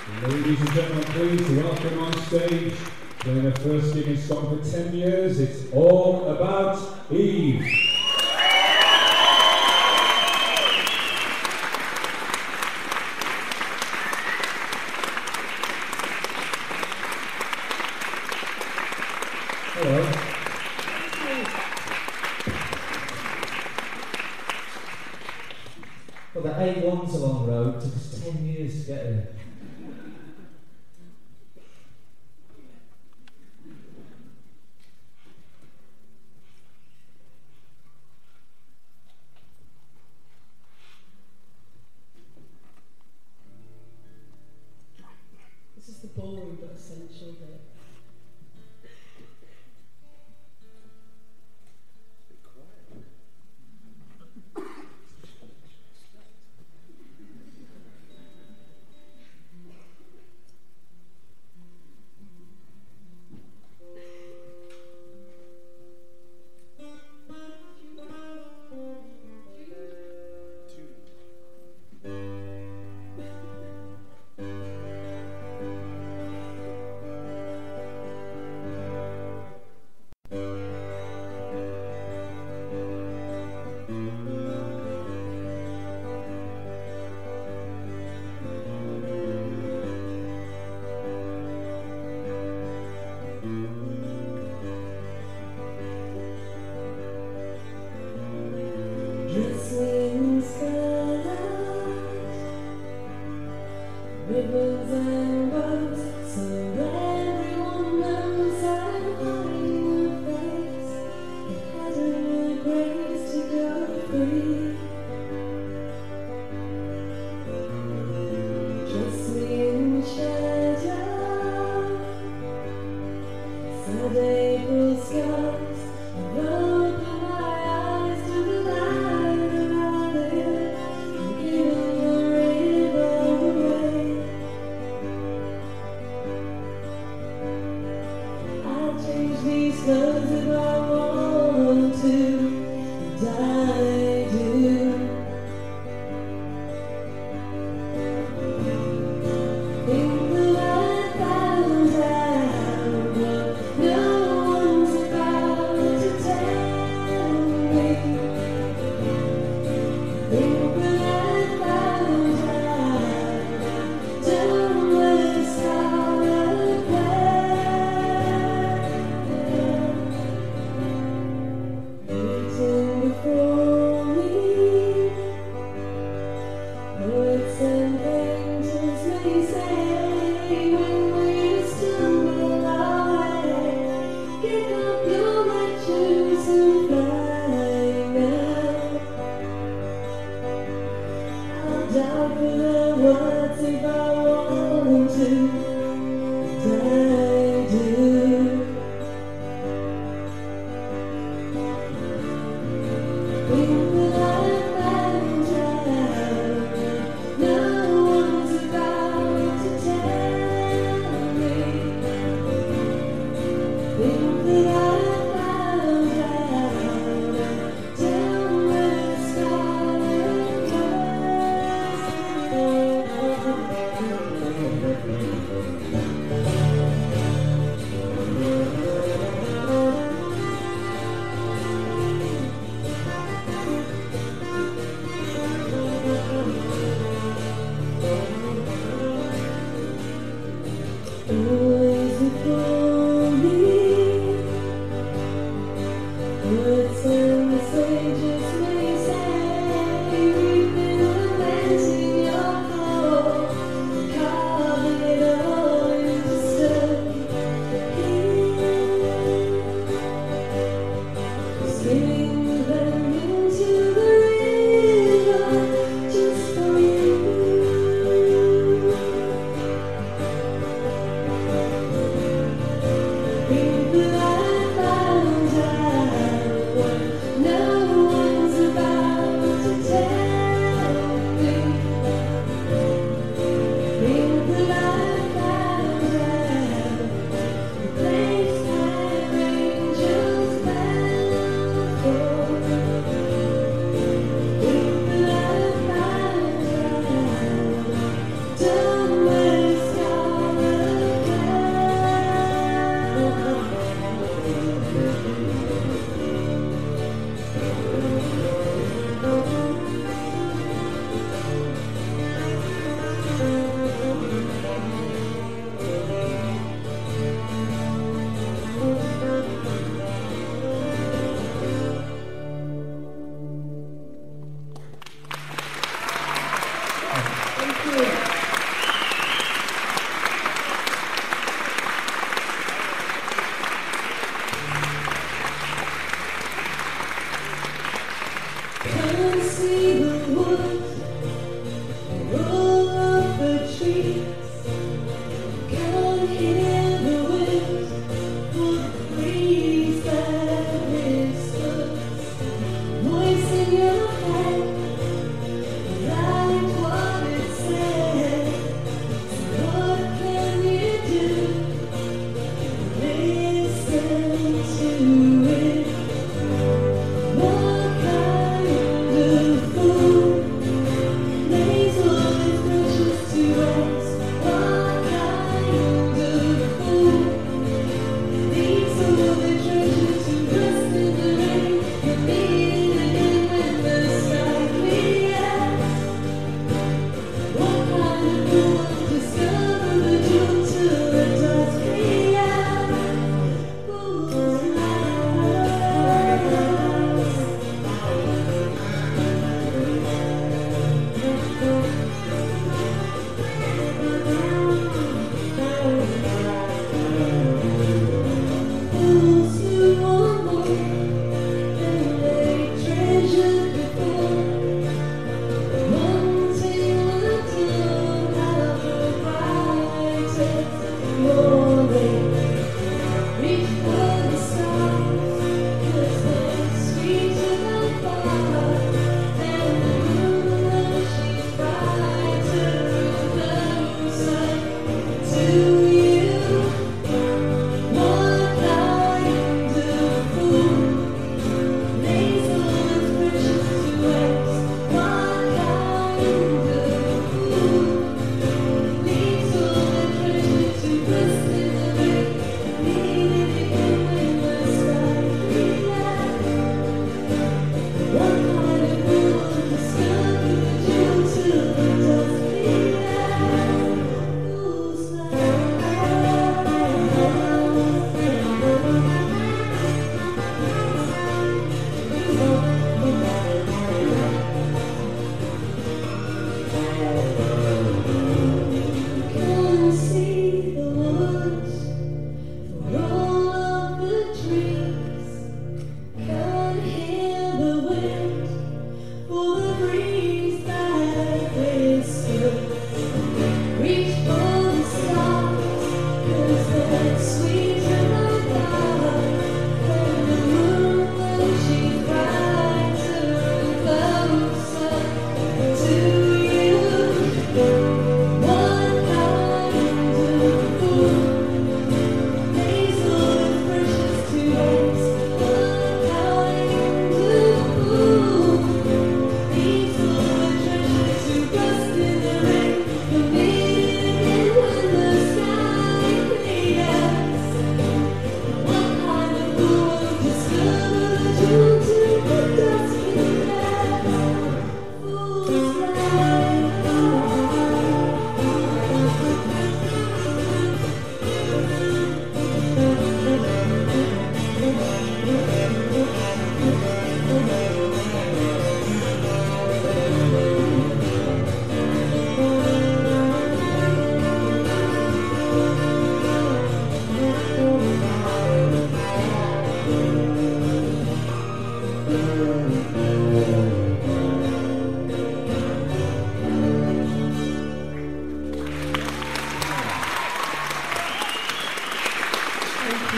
Ladies and gentlemen, please welcome on stage, playing their first gig in Scotland for 10 years, it's all about Eve. Hello. Well, the A1's a long road, took us 10 years to get here. This is the boring but essential bit. Dressing scarlet, ribbons and bows, so everyone knows I'm hiding her face. It had her grace to go free. Dress me in shadow, sad April skies, and open my eyes to the light around it, and give the ribbon away. I'll change these clothes if I want to, and I do. Think that I found out what no one's about to tell me. Think that I found out don't wear scarlet waiting before me. Poets and angels may say when we stumble away, pick up your red shoes and fly now. I'll die for the words if I want to, and I do. Think that I found out no one's about to tell me. Think that I found out don't wear scarlet always before me. Poets and the sages may say we've been lamenting your fall, carving it all into stone. Skimming them into the river just for you.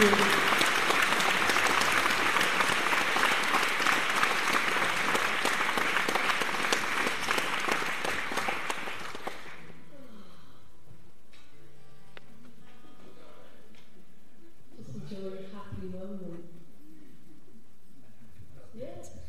Just enjoy a happy moment. Yeah.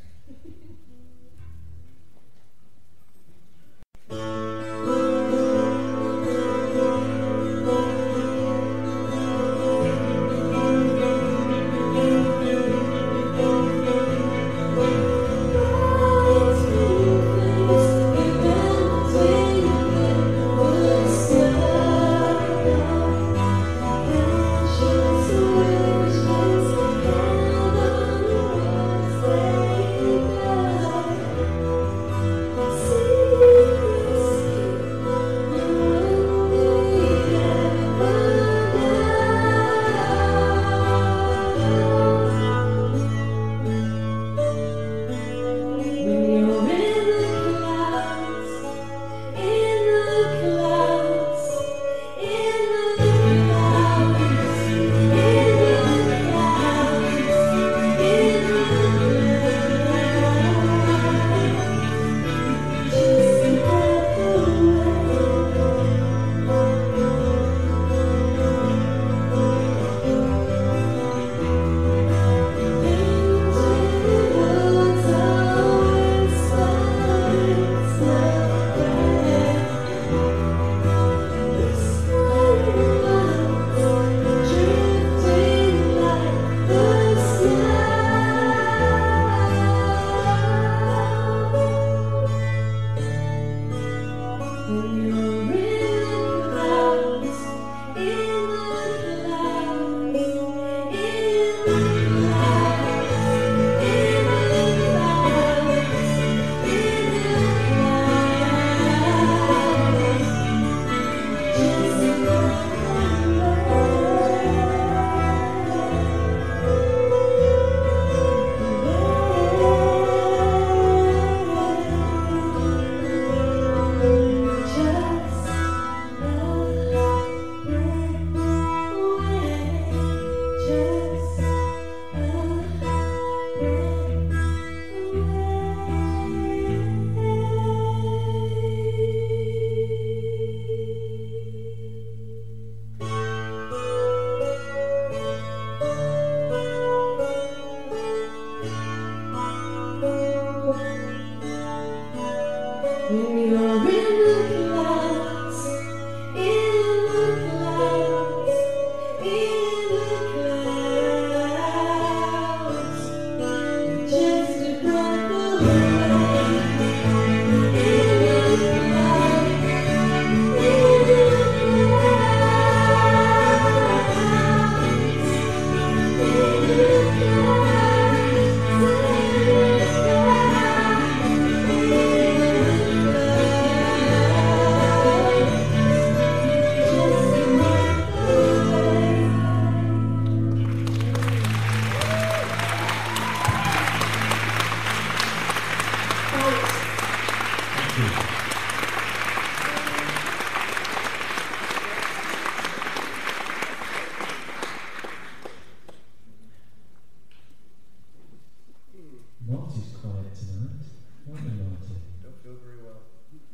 Marty's quiet tonight. Aren't you, Marty? Don't feel very well.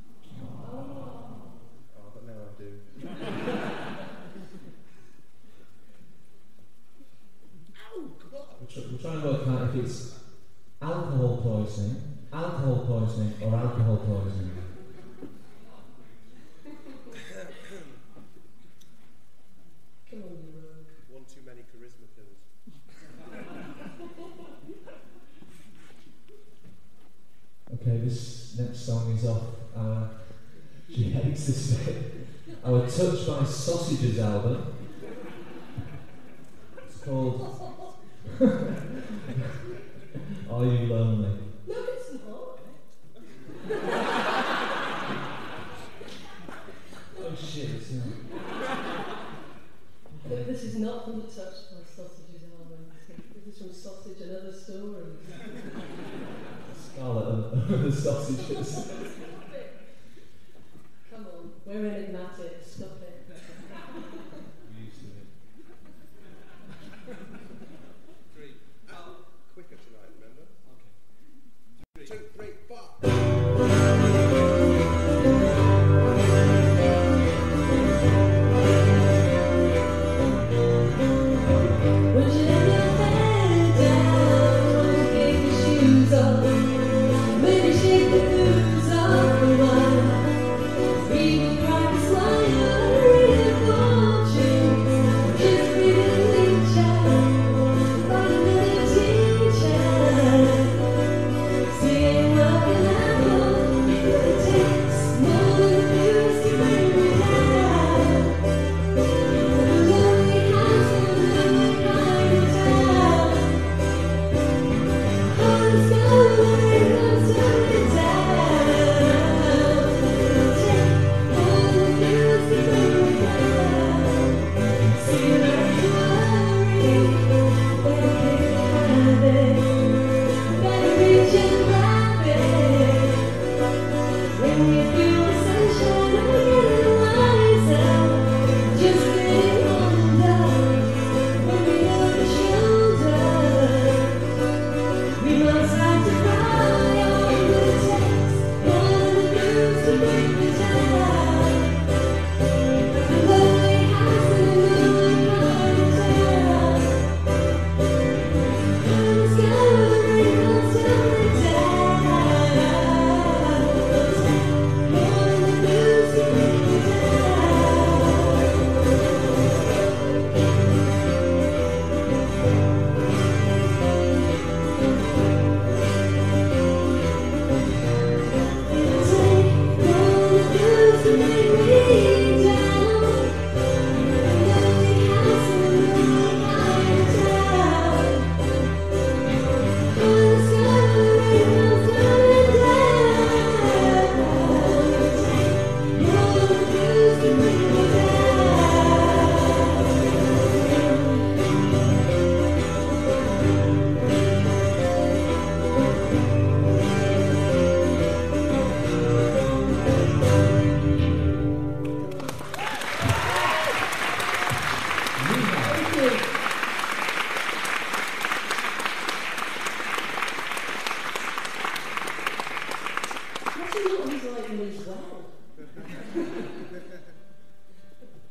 Oh, but now I do. Ow, God! We're trying to work out if it's alcohol poisoning, or alcohol poisoning. Come on, you rogue. One too many charisma pills. Okay, this next song is off our She Hates This Bit, our Touched by Sausages album. It's called Are You Lonely? No, it's not. Oh shit, it's not. But this is not from the Touched by Sausages album. This is from Sausage and Other Stories. Scarlet and the sausages. Stop it. Come on, we're enigmatic. Stop it. Used to it.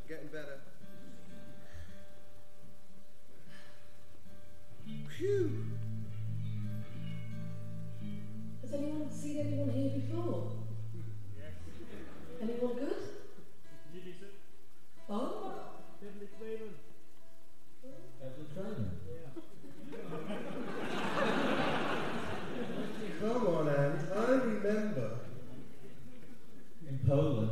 getting better. Phew! Has anyone seen anyone here before? Yes. Anyone good? Julianne. Oh? Deadly Craven. Every training. Come on, Anne, I remember. In Poland.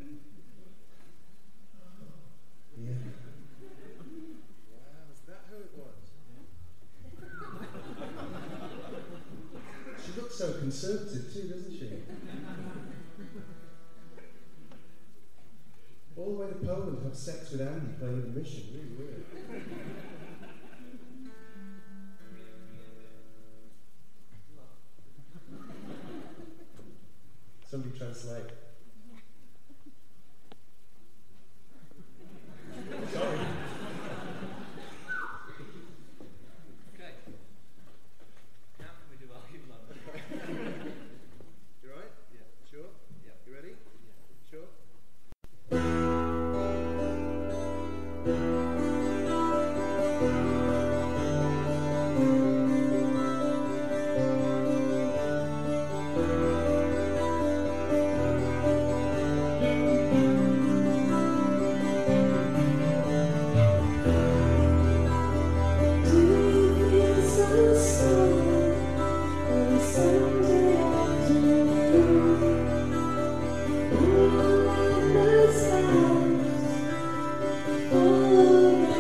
Yeah. Wow, is that who it was? She looks so conservative too, doesn't she? All the way to Poland to have sex with Andy playing at the mission, really weird. Somebody translate. Sorry. Okay. Now can we do our human? You right? Yeah. Sure? Yeah. You ready? Yeah. Sure? Do you feel so small on a Sunday afternoon? When your light goes fast, all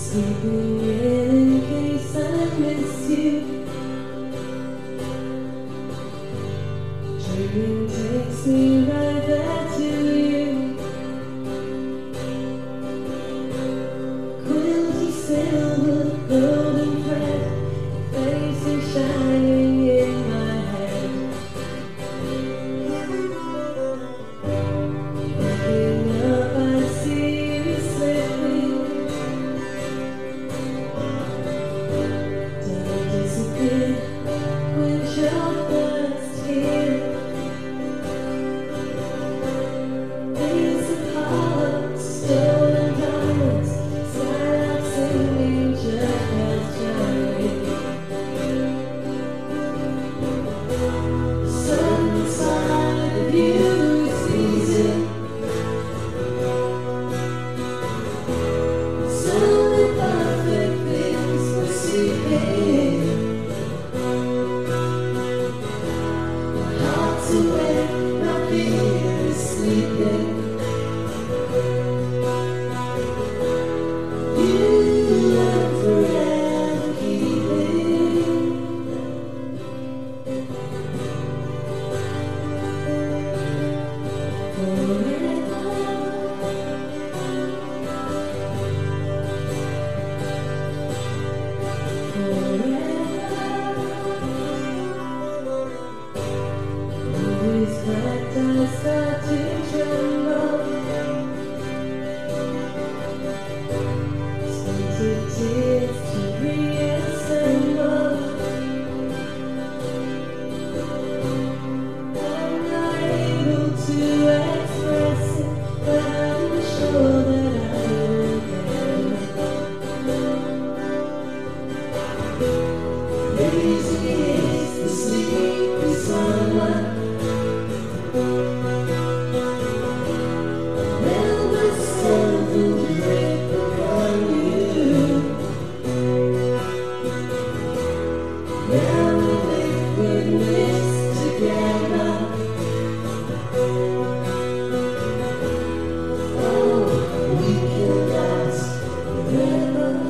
sleeping in case I miss you. Dreaming takes me right back to you. Quilty silver, golden thread, your face is shining in my head. Waking up, I see you slipping. Don't disappear when you're first here. Piece of heart, stolen diamonds, skylark singing, just as shining. The sun inside of you is easy. So many perfect things were sleeping. My heart's awake, my fear is sleeping. You are forever keeping. I start to tremble. Scented tears to reassemble. I'm not able to express it, but I'm sure that I will get. Lazy is the sleepy summer. Will myself and drip upon you. Now we make goodness together. Oh, we can last forever.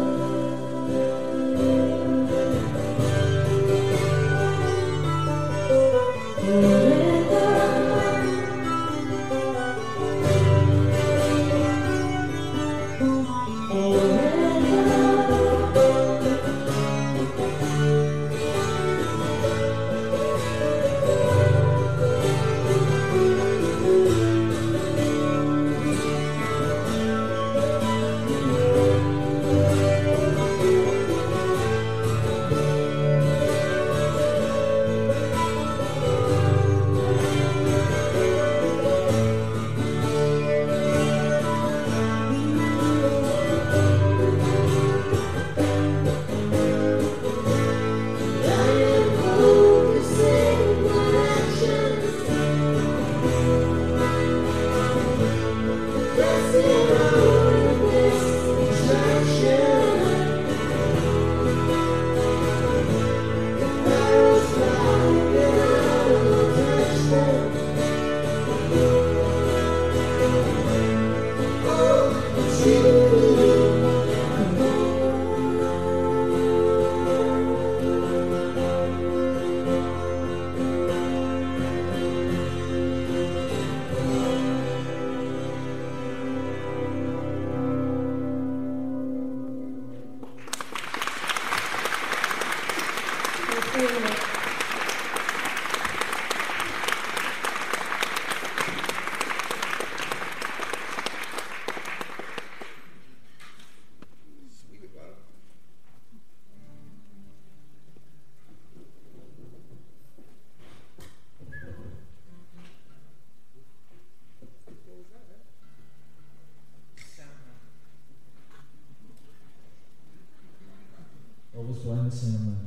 What was Glenn saying there?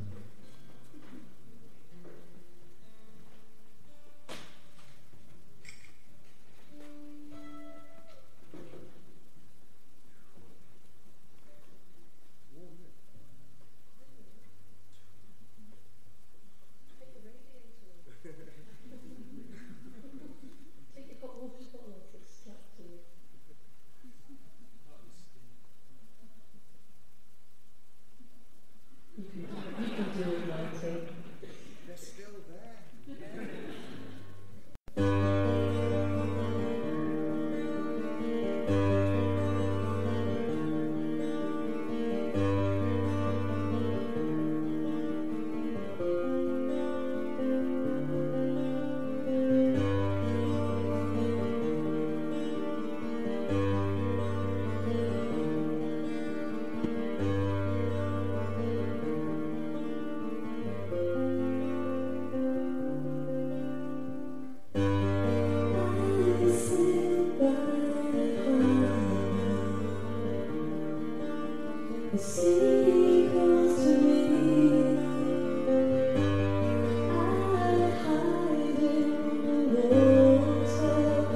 Take your hot water bottle off, it's strapped to you. The sea calls to me. I hide in the water.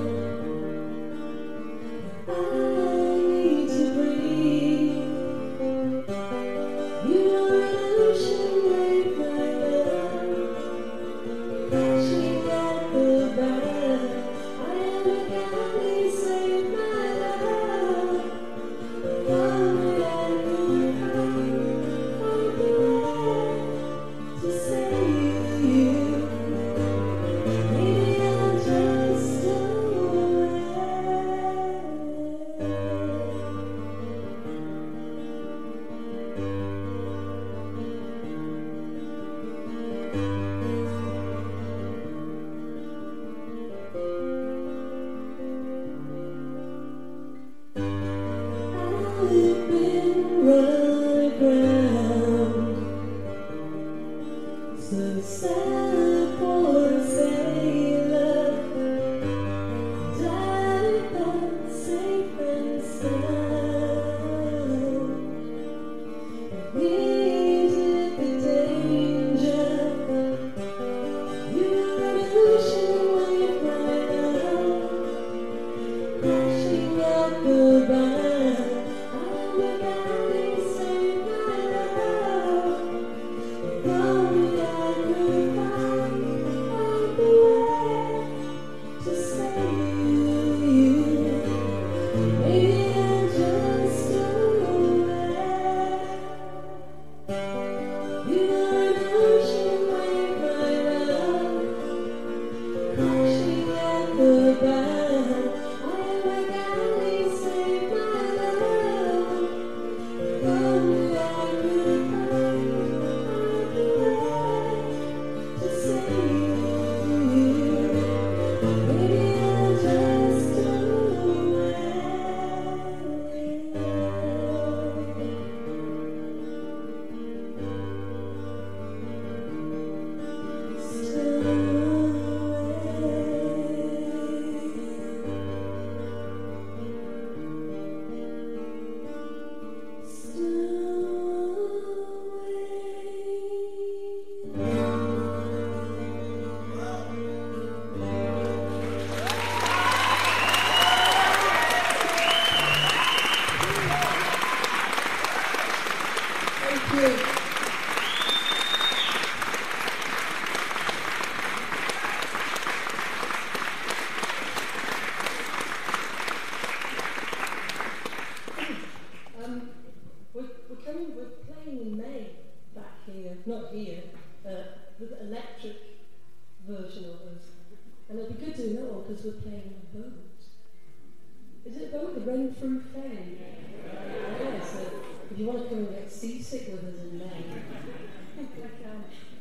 I need to breathe. You are an ocean wave, my love, crashing at the bow. I am a galley, save my love. Only I could find the way to save you. Maybe I'm just away. I've been run aground, so sad for a sailor, died but safe and sound. Needed the danger. You are an ocean wave right now, crashing at the bow. I am a galley, save my love. If only I could find the way to save you. Maybe I'm just away. You are an ocean wave, my love, crashing at the bow. I am a galley, save my love. If only I could find the way to save you. Maybe I'm just away. Thank you. We're playing in May back here, not here, the electric version of us. And it'll be good to know because we're playing on a boat. Is it a boat, the Renfrew Ferry? Yeah, so if you want to come and get seasick with us in May, I can.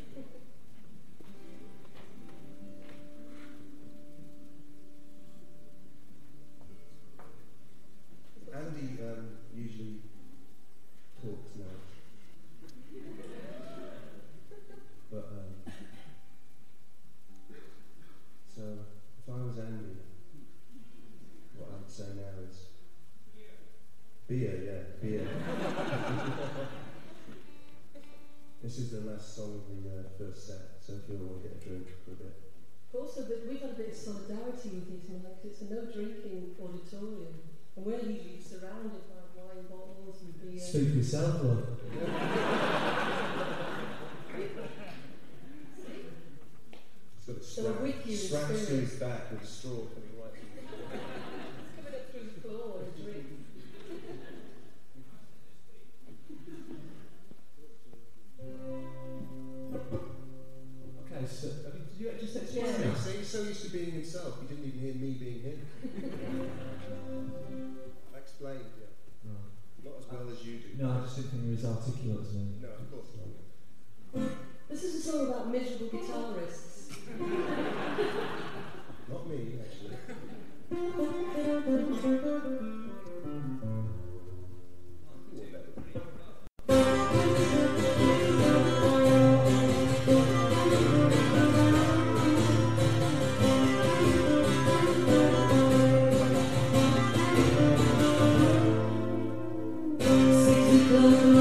Andy usually talks now. But, so, if I was Andy, what I'd say now is beer, yeah, beer. This is the last song of the first set, so if you all want to get a drink for a bit. Also, we've had a bit of solidarity with you tonight because it's a no drinking auditorium, and we're usually surrounded by wine bottles and beer. Speak for yourself, love. He's got a So we're with you in straps to spirit. his back with a straw coming right through. Coming up through the floor and a drink. Okay, so did you just explain Yeah. that? So he's so used to being himself, he didn't even hear me being him. I explained, yeah. Right. Not as well as you do. No, I just didn't think you were as articulate as me. No, of course not. This is a song about miserable guitarists. Not me, actually. Love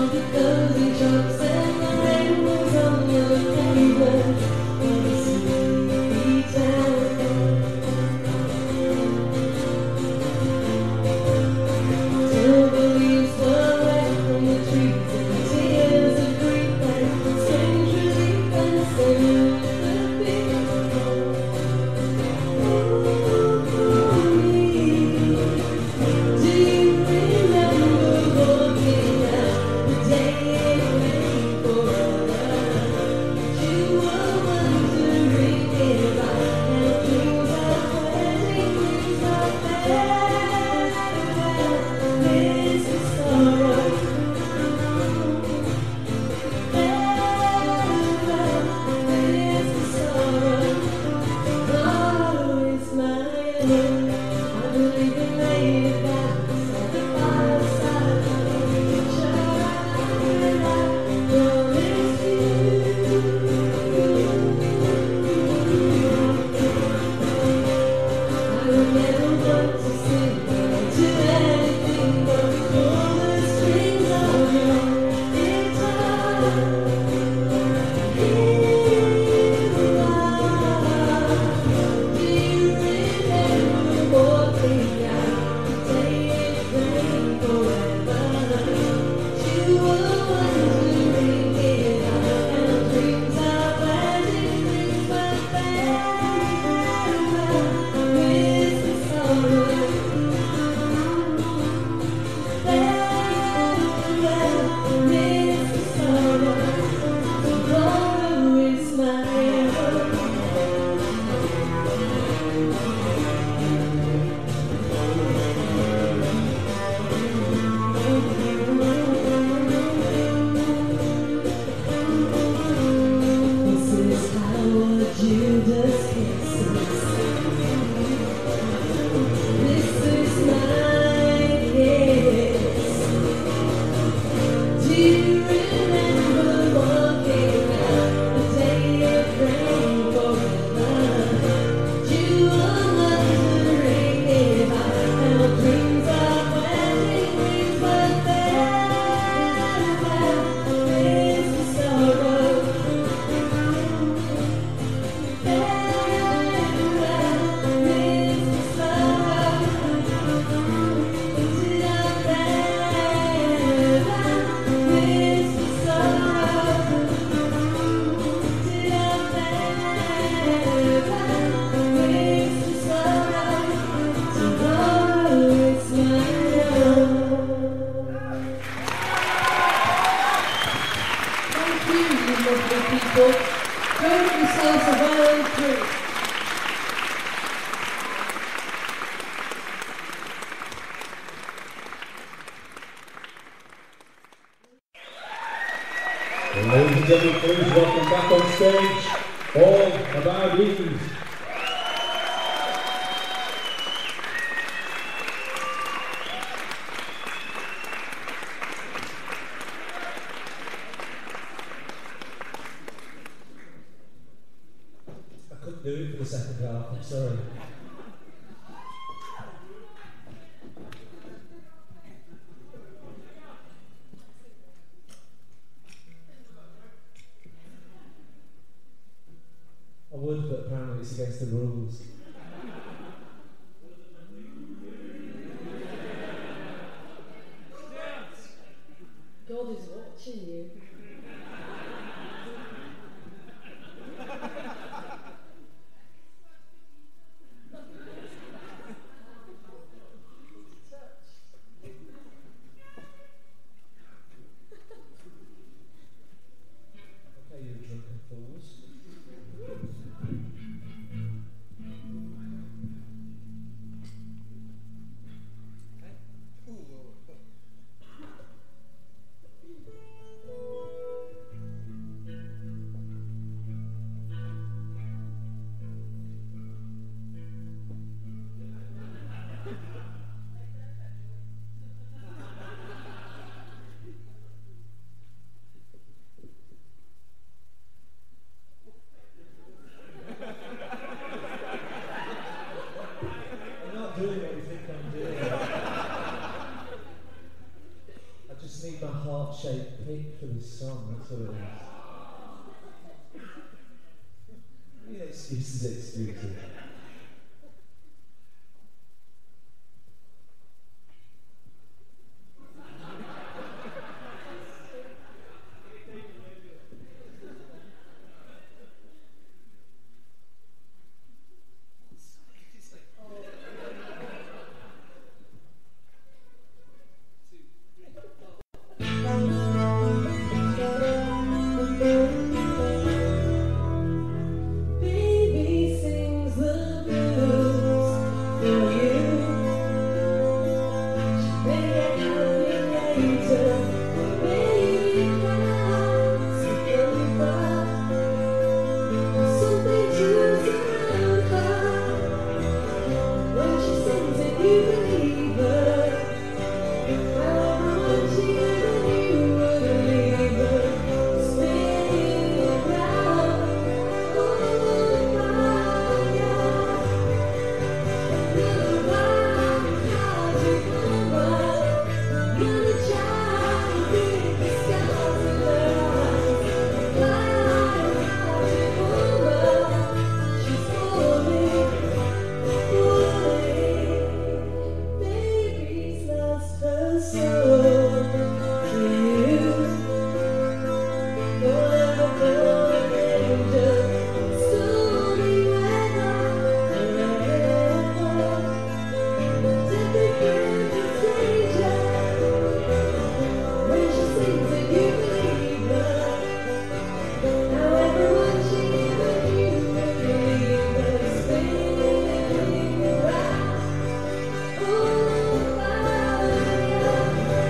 Ladies and gentlemen, please welcome back on stage, All About Eve. I couldn't do it for the second half, I'm sorry. I would, but apparently it's against the rules. God is watching you. Okay, you drunken fools. I'm not doing what you think I'm doing. I just need my heart-shaped pick for this song, that's what it is. Yeah, excuses. Baby sings the blues for you. Baby, later. Baby cries over something to surround her. When she sings it, you believe her. However much she ever knew would leave her spinning around. Baby's lost her soul to you. Oh,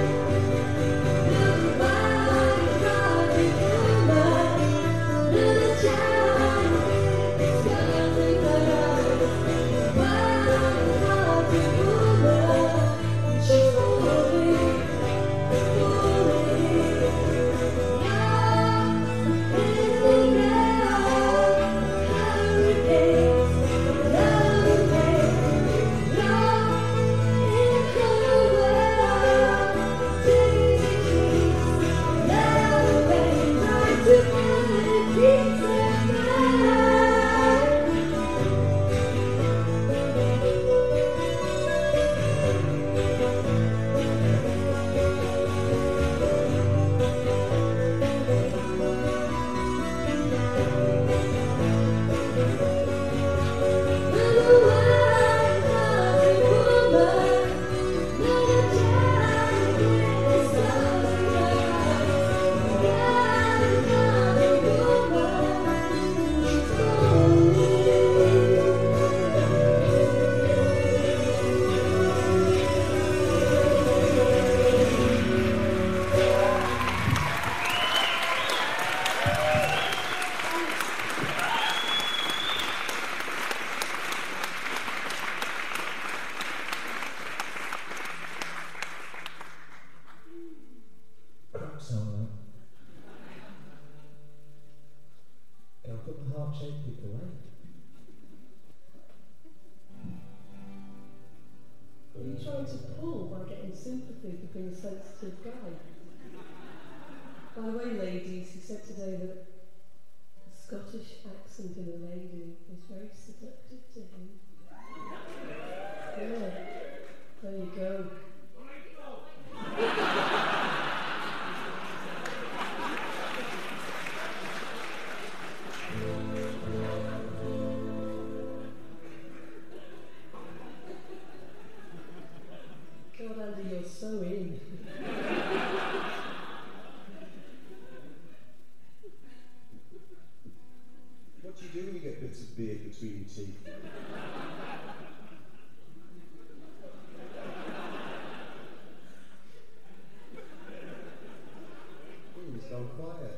song now. Can I put my heart-shaped pick away? Are you trying to pull by getting sympathy for being a sensitive guy? By the way, ladies, he said today that the Scottish accent in a lady was very seductive to him. Yeah, there you go. God, Andy, you're so in. What do you do when you get bits of beard between your teeth? It's gone quiet.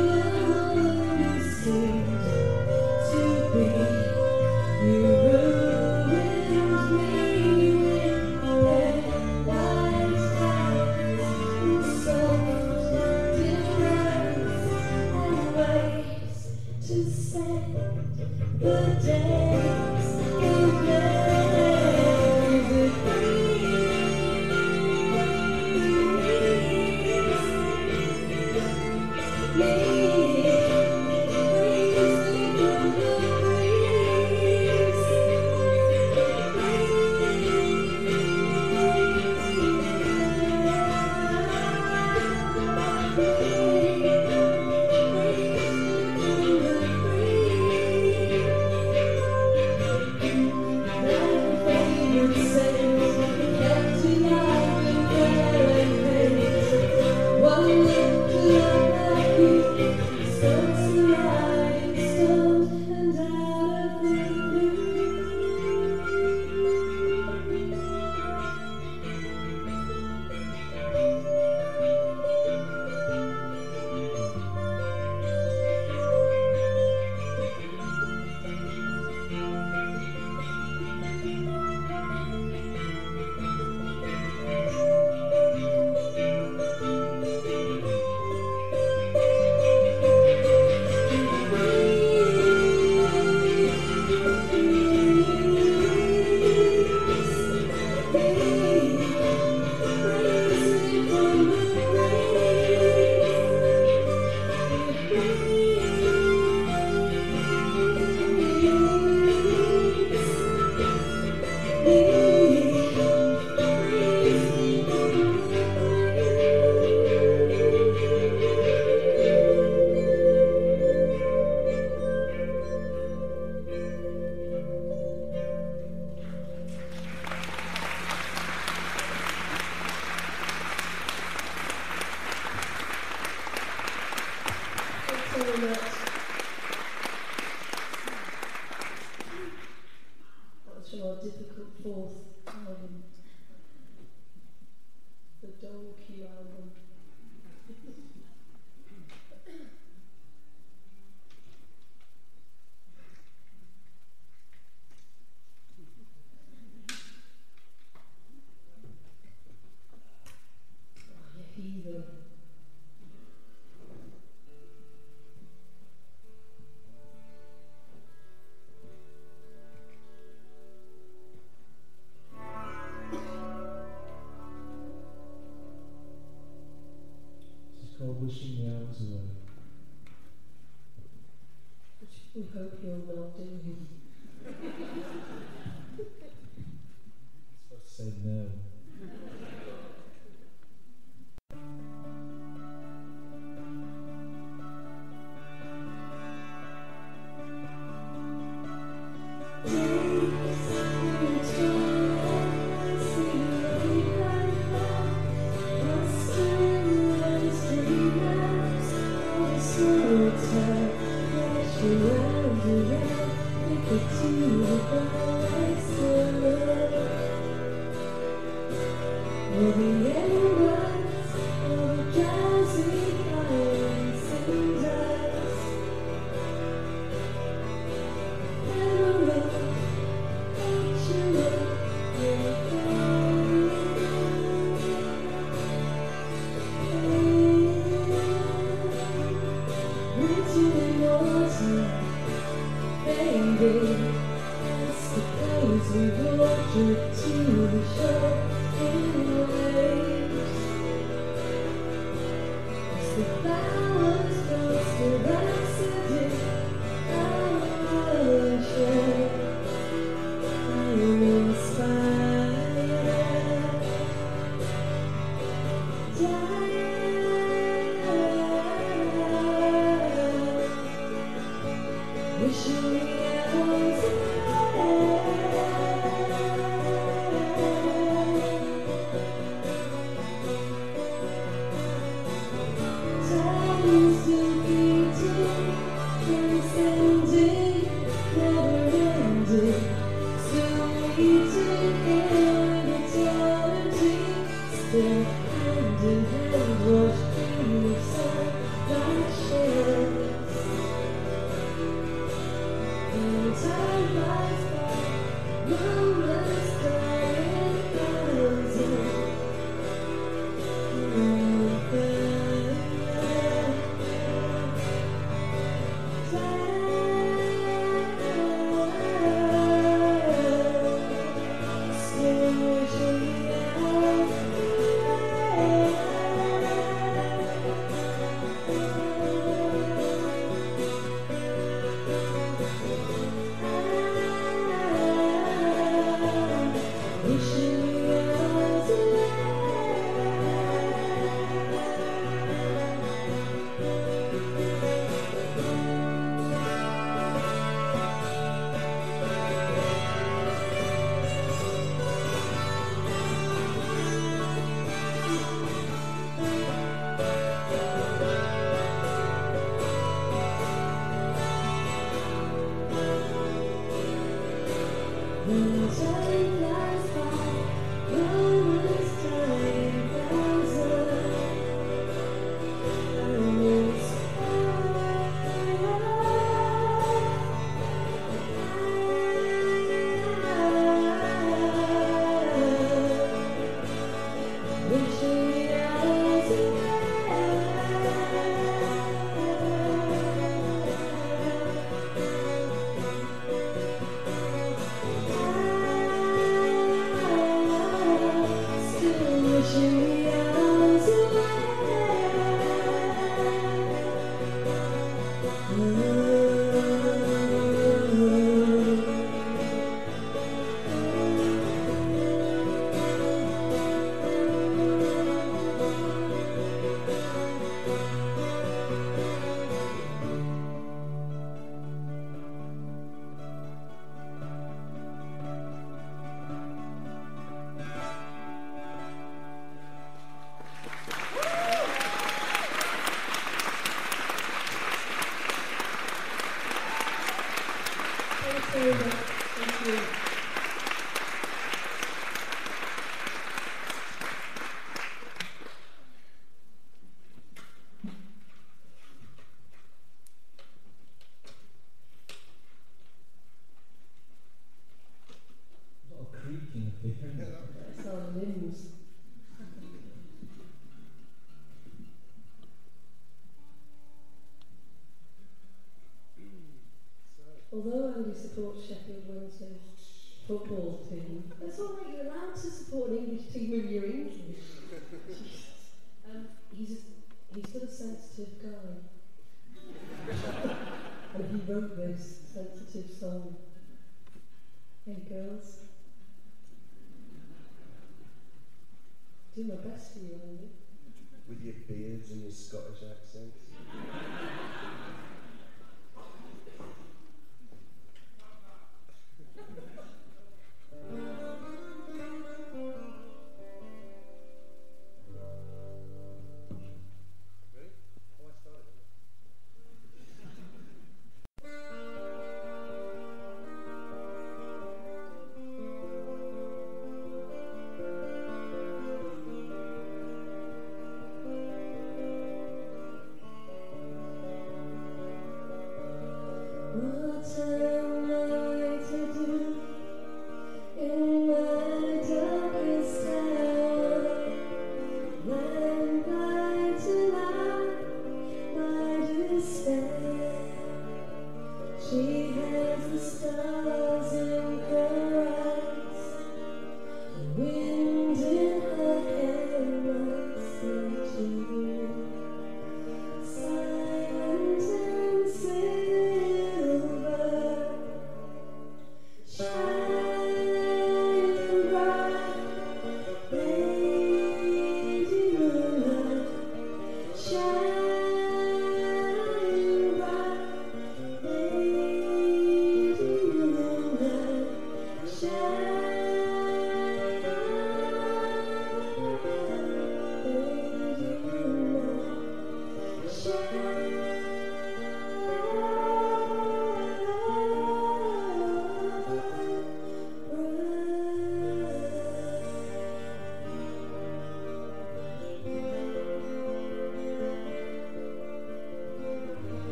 Wishing the hours away. Which we hope you're not doing. Supposed to say no. Hand in hand, watch me so like share. Although Andy supports Sheffield Wednesday's football team, that's all right, you're allowed to support an English team if you're English. He's got a sensitive guy. And he wrote this sensitive song. Hey girls. Do my best for you, Andy. With your beards and your Scottish accents.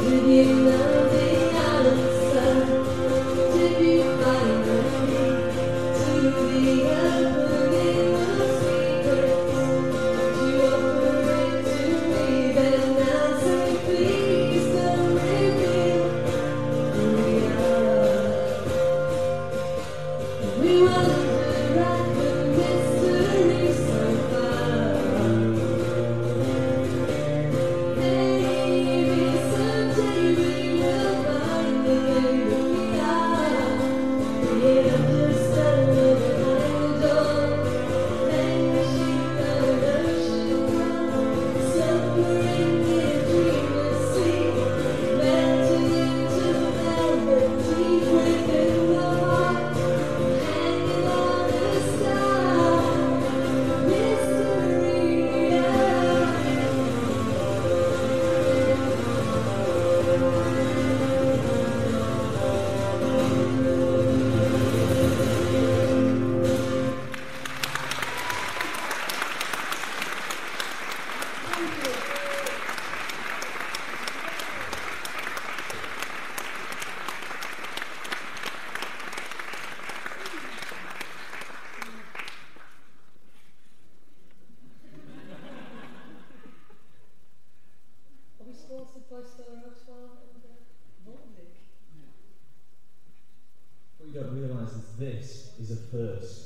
What you don't realise is this is a first.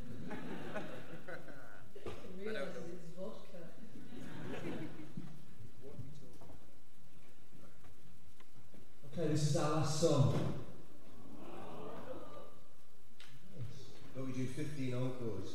I realise it's vodka. Okay, this is our last song. But we do 15 encores.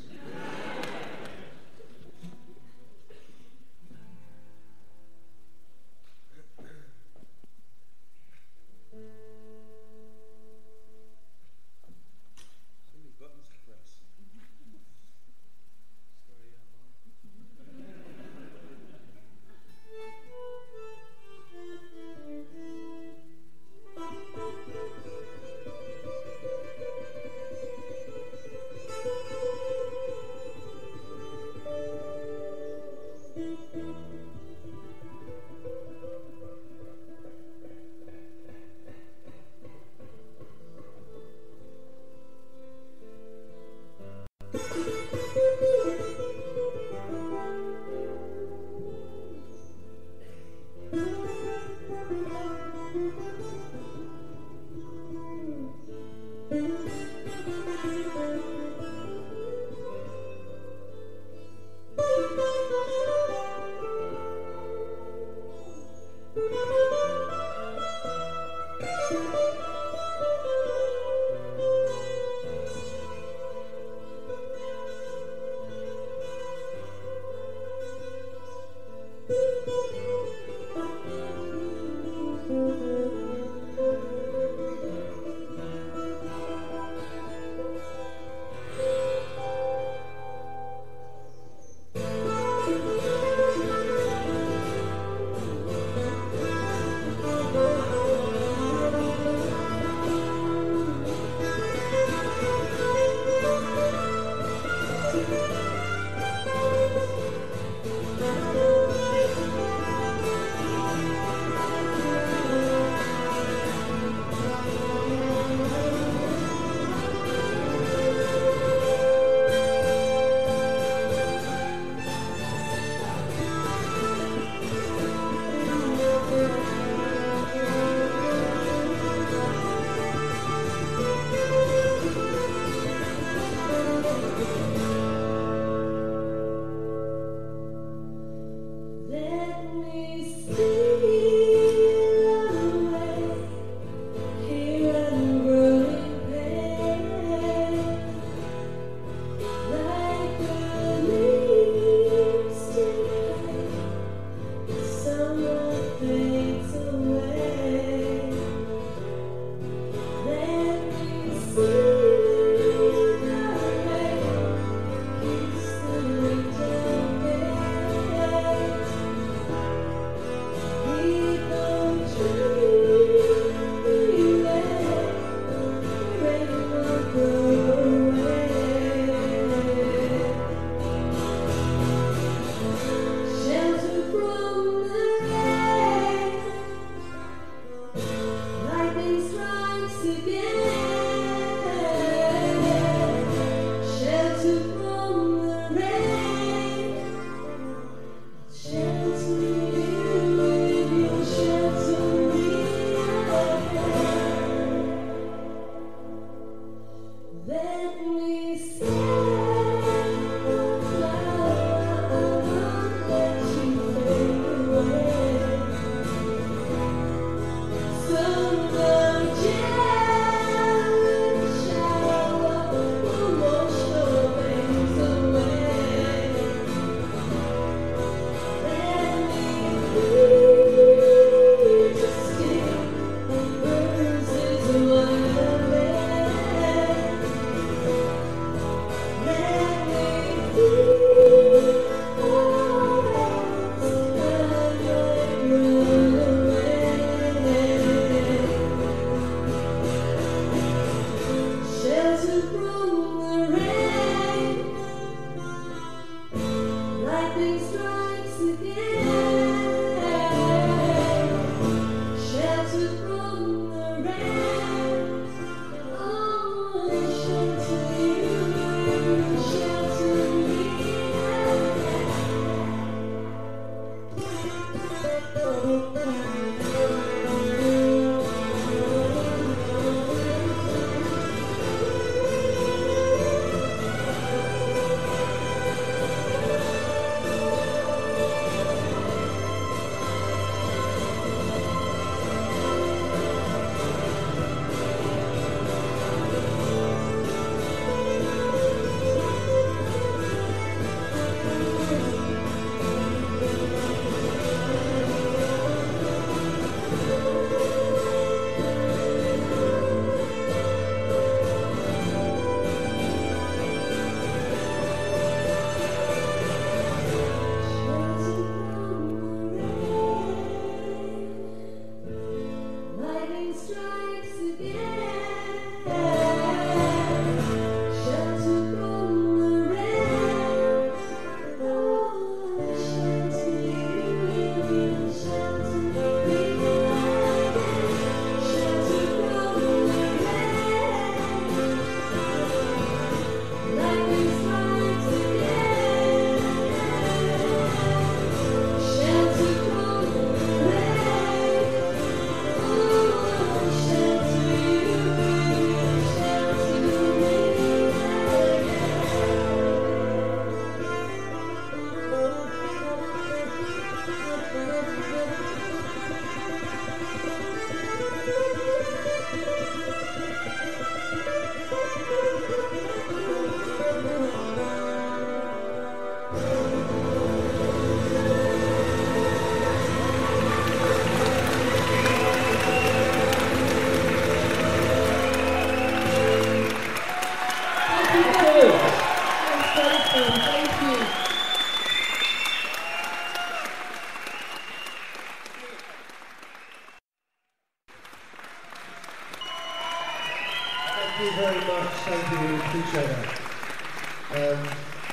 Thank you very much. Thank you. We appreciate that.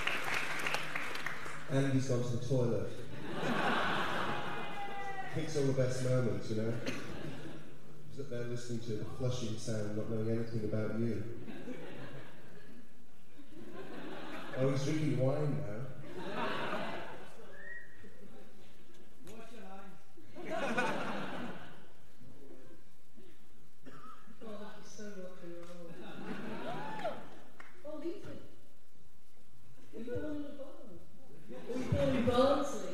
Andy's gone to the toilet. Picks all the best moments, you know. He's up there listening to the flushing sound, not knowing anything about you. Oh, he's drinking wine now. Wash your hands. Oh, that is so rock and roll. Oh, Ethan. Were you born in a barn? Were you born in Barnsley?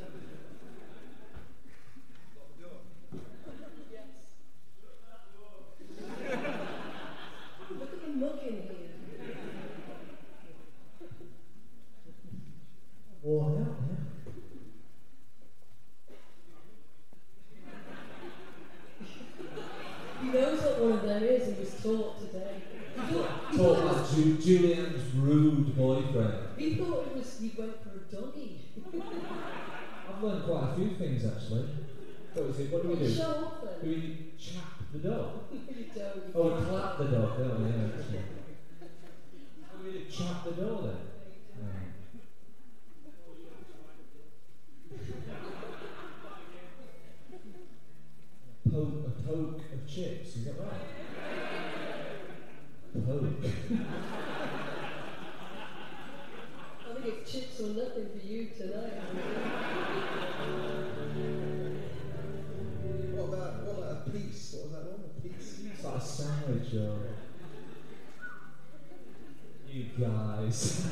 Yes. Look at the muck in here. Worn out now. He knows what one of them is. He was taught today. Talk about Julianne's rude boyfriend. He thought it was you went for a doggy. I've learned quite a few things actually. What do we do? Show off Do then. we chap the dog? You don't. Oh, we clap the dog, don't we? Yeah, that's right. What do we do? Chap the door then? A poke of chips, is that right? Poke. I think it's chips or nothing for you tonight. What about a piece? What was that one? A piece? It's like a sandwich or... You guys.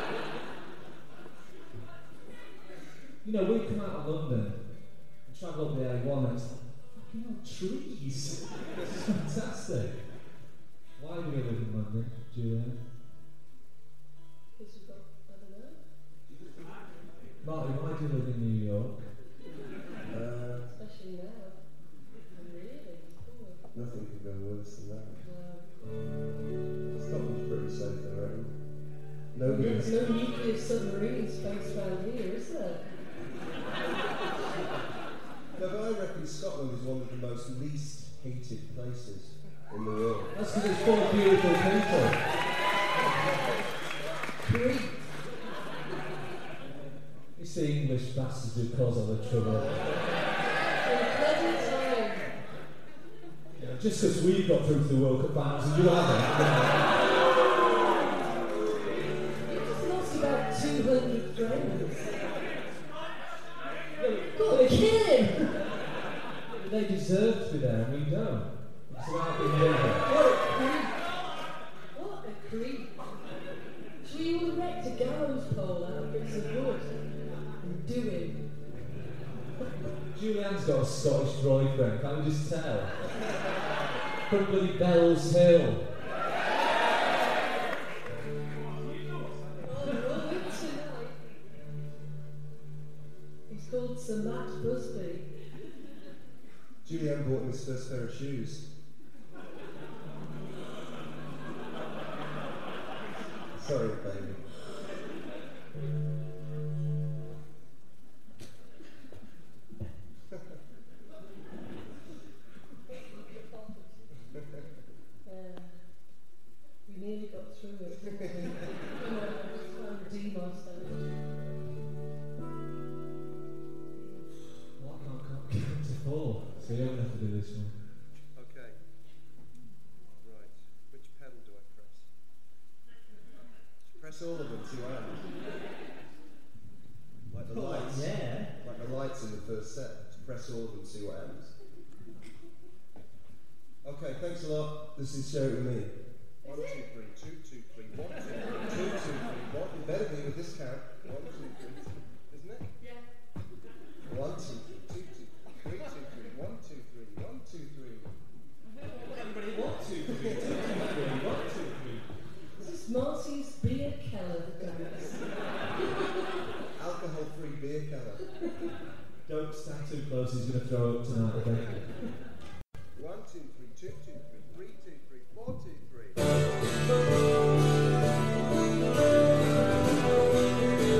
You know, we come out of London and travel up the A1 and it's like, fucking hell, trees. It's fantastic. Why do we live in London, Julianne? Because we've got, I don't know. Marty, why do you live in New York? Especially now. I'm really poor. Nothing could go worse than that. Wow. Scotland's pretty safe, though, right? There's no nuclear submarines based around here, is there? No, but I reckon Scotland is one of the most least hated places in the world. That's because it's full of beautiful people. Crete. It's the English bastards who cause all the trouble. For a pleasant time. You know, just because we've got through to the World Cup finals and you haven't. You just lost about 200 friends. Go on, kill him! They deserve to be there and we don't. It's about being there. What a creep. Should we all erect a gallows pole out of bits of wood and do him? Julianne's got a Scottish boyfriend, can't you just tell? From bloody Bell's Hill. Oh, they're all in tonight. He's called Sir Matt Busby. Julianne bought him his first pair of shoes. Sorry, baby. We nearly got through it, didn't we? Come on, I'm just trying to redeem ourselves. Well, I can't count to 4, so you don't have to do this one. Okay. Right. Which pedal do I press? Press all of them, see what happens. Like the lights. Yeah. Like the lights in the first set. Press all of them, see what happens. Okay, thanks a lot. This is Share It With Me. 1, 2, 3, 2, 2, 3, 1, 2, 3, 2, 2, 3, 1. You better be with this count. 1, 2, 3, isn't it? Yeah. 1, 2, 3, 2, 2, 3, 2, 3, 1, 2, 3, 1, 2, 3. Everybody, 1, 2, 3, 2, 2, 3, 1, 2, 3. This is Marcy's beer keller dance. Alcohol-free beer keller. Don't stand too close, he's going to throw up tonight, I think. 1, 2, 3, 2, 2, 3, 3, 2, 3, 4, 2, 3.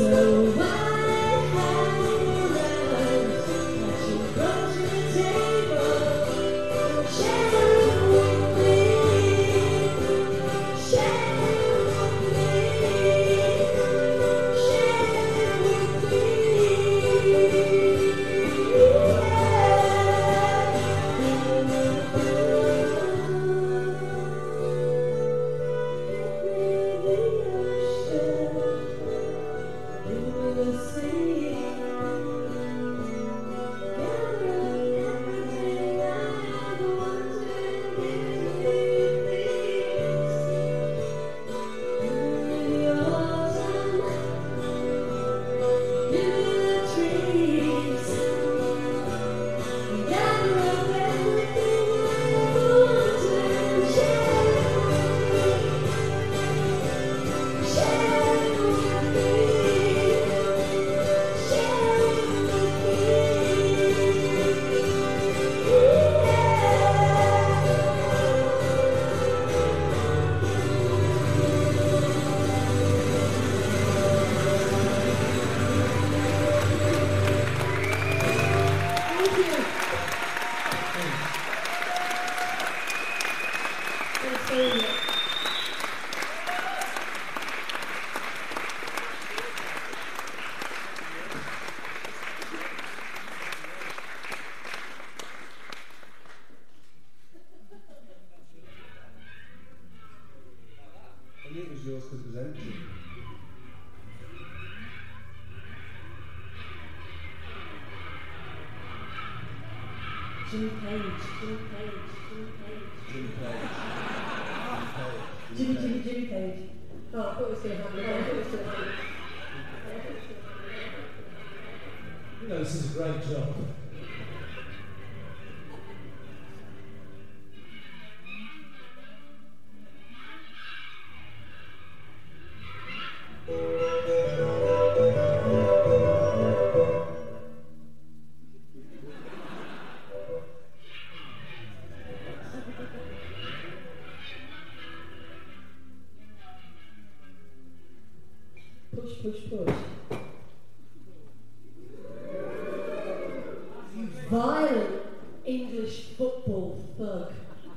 Jimmy Page. Jimmy Page. Oh, I thought it was going to happen. You know, this is a great job. Push. You violent English football thug.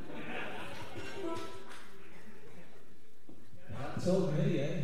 That told me, eh?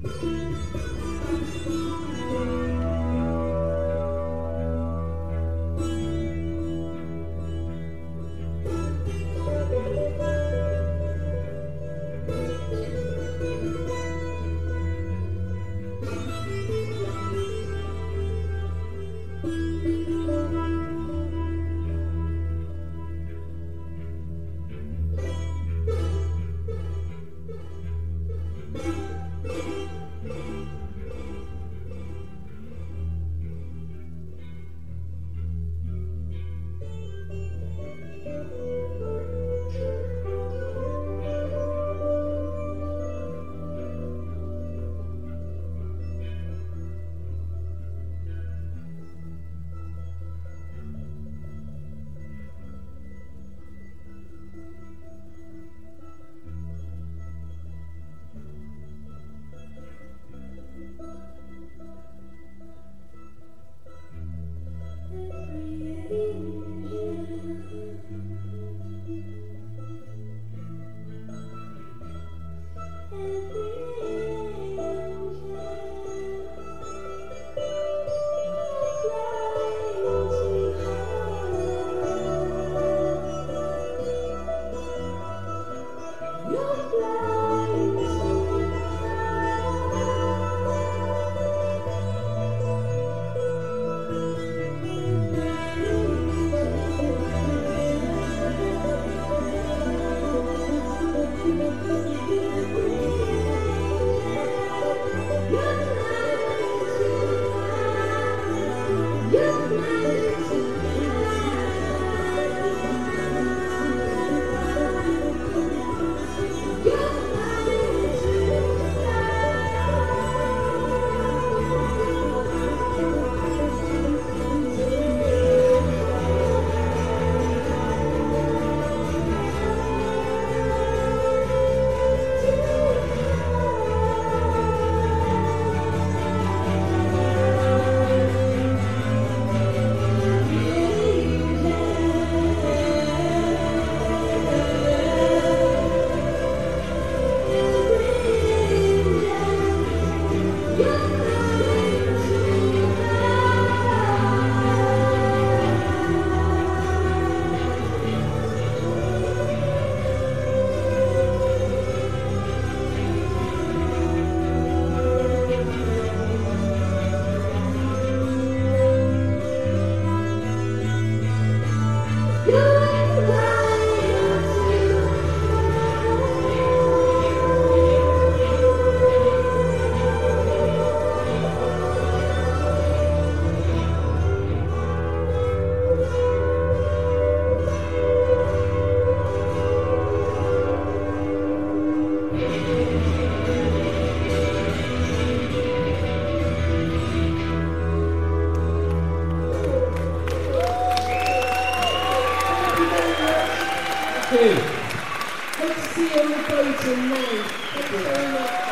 Hope to see you on the boat in May. Thank you very much.